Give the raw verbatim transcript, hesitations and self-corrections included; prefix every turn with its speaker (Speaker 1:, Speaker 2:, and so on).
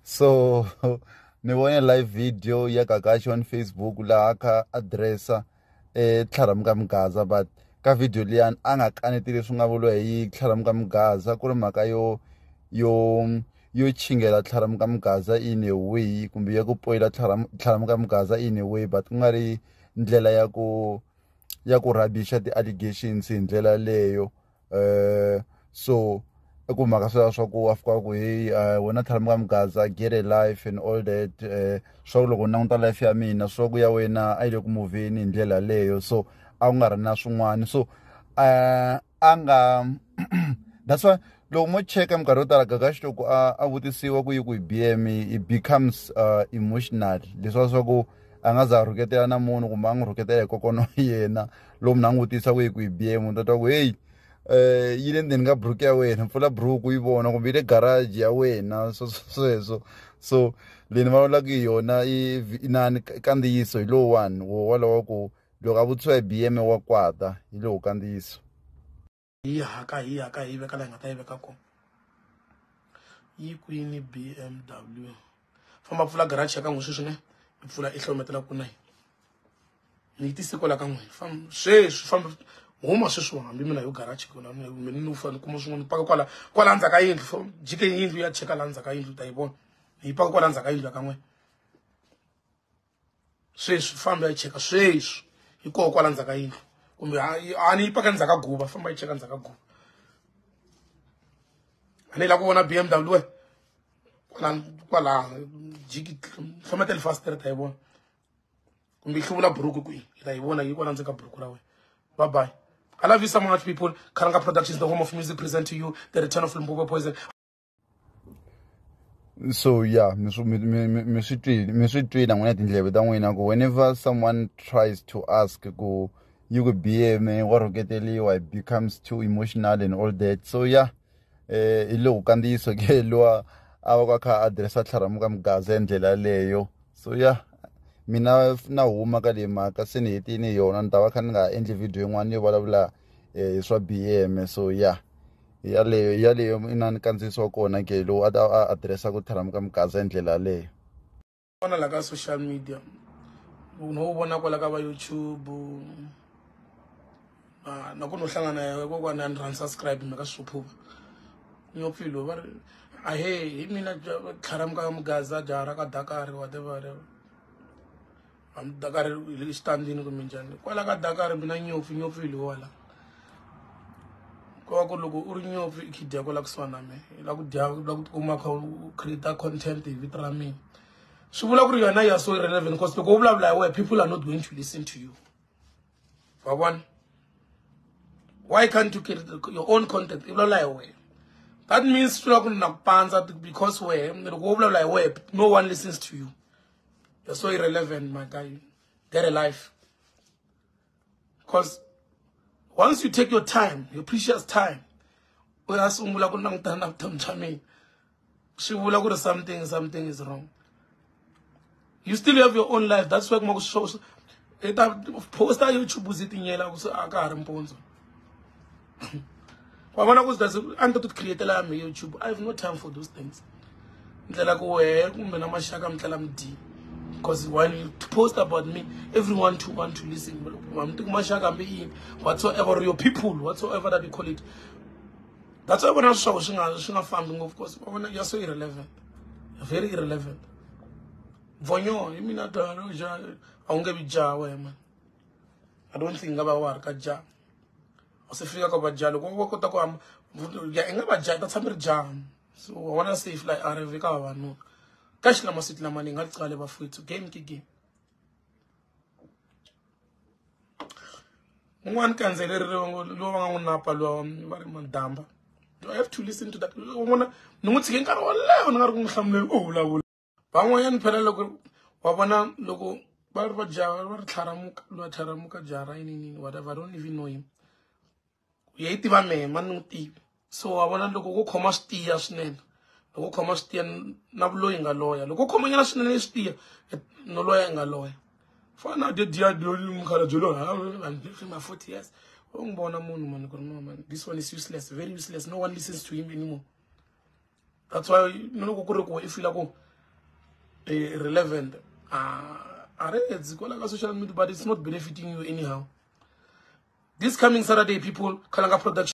Speaker 1: So ni vone live video ya Gagash on Facebook laha kha addressa eh tlharamuka mugaza, but ka video liyani a nga kaneti leswi nga vuliwa hi tlharamuka mugaza ku ri mhaka yo yo yo chingela tlharamuka mugaza in a way kumbe ya ku poyila tlharamuka mugaza in a way, but ku nga ri ndlela ya ku ya ku rabisha ti-allegations hi ndlela leyo. uh, so ku mhaka sweswo swa ku wa fika ku hey uh, wena tlharamuka mugaza get a life and all that, uh, swa ku loko languta life ya mina swa ku ya wena a yi le ku moveni hi ndlela leyo, so a ku nga ri na swin'wana. So uh, a nga that's why loko mo cheka minkarhi yo tala Gagash loko a a vutisiwa ku yi ku hi B M it becomes uh, emotional, leswiwa swa ku a nga za a rhuketela na munhu kumbe a n'wi rhuketela hi kokwana wa yena lowu mi na n'wi vutisa ku yi ku hi B M u ta twa ku hey eh yi le ndzeni ka buruku ya wena, pfula buruku yi vona kumbe yi le garage ya wena sweswo. So leyi ni vulavulaka hi yona i inani kandziyiso hi lowuwani wolowo ku loko a vutisiwa hi B M wa kwata hi lowu kandziyiso.
Speaker 2: Hi haka hi haka hi veka la hi nga ta yi veka kona yi kwini B M W famba pfula garage ya ka n'we sweswi ne yi pfula i hlometela ku na ni tisi kola ka n'we famba sweswi famba huma sweswi hambi mina yo garage kona mina ni ufana kuma swin'wana paka kwala kwala ndzaka yindlu jike yindlu ya cheka la ndzaka yindlu ta yi vona hi paka kwala ndzaka yindlu ka n'we sweswi famba ya cheka sweswi hi koho kwala ndzaka yindlu kumbe a ni paka ndzaka guba famba yi cheka ndzaka guba ani la ku vona B M W kwala kwala jiki famba tel faster ta yi vona kumbe hluvula buruku ku ta yi vona yi kwala ndzaka buruku ra wena. Bye bye. I love you so much, people. Karanga Productions, the home of music, present to you the return of Limpopo Poison.
Speaker 1: So yeah, me swi twile n'wina tindleve ta n'wina ku whenever someone tries to ask ku yi ku B M wa rhuketeliwa, it becomes too emotional and all that. So yeah, eh hi lowu kandziyiso ke lowa a va ka kha addressa tlharamuka mugaza hi ndlela leyo. So yeah, mina na huma ka leyi mhaka se ni hetini yona ni ta va kha ni nga endli video yin'wana yo vulavula hi swa B M. So yeah, yaleyo yaleyo inani kandziyiso kona ke lowu a ta addressa ku tlharamuka mugaza hi ndlela leyo.
Speaker 2: Vona la ka social media no vona kwala ka va YouTube ah na ku no hlangana naye kokwana ni unsubscribe maka swiphuva nyopfilo va a he hi mina tlharamuka mugaza jara ka Dakar whatever am Dakar le standini ku minjani kwala ka Dakar mina nyopfi nyopfilo wala ko ku loko u ri nyopfi ikhidia ko la ku swana me la ku dya la ku kuma create content hi vitra mina swi vula ku ri yona ya so irrelevant because loko u vulavula where people are not going to listen to you. For one, why can't you create your own content? That means because where no one listens to you. You're so irrelevant, my guy. Get a life. Because once you take your time, your precious time, something, something is wrong. You still have your own life. That's why I'm shows. Post on YouTube was it in yellow mponzo. When I was does under to create a YouTube, I have no time for those things. Because when you post about me, everyone to want to listen. Whatsoever your people, whatsoever that you call it. That's why when I show family, of course, you're so irrelevant. You're very irrelevant. Vonyo, you mean that I won't get ja man. I don't think about work at ja. I say figure about ja. Look, what what talk am? Yeah, about ja. That's a jam. So I wanna say if like I recover no. Cash la masit la money. Ngat kale ba free to game ki game. One can say lo lo napa lo mari mandamba. Do I have to listen to that? I wanna no mutsi nkara wala ngari ngihlamle oh la. Bangwayan phela loko wa bona loko ba re ba jara ba re tlharamuka lo tlharamuka jara inini whatever, I don't even know him. Ye itiva me manuti. So wa bona loko go khoma stia swinene. Loko khoma stia na vuloyi nga loya. Loko khoma nyana swinene stia no loya nga loya. Fana de dia do mkhala jolo and my forty years. Ongibona munhu man ko no man. This one is useless, very useless. No one listens to him anymore. That's why no go kore ko if you like uh, relevant. Uh, it's called like a social media, but it's not benefiting you anyhow. This coming Saturday, people, Kalanga Production.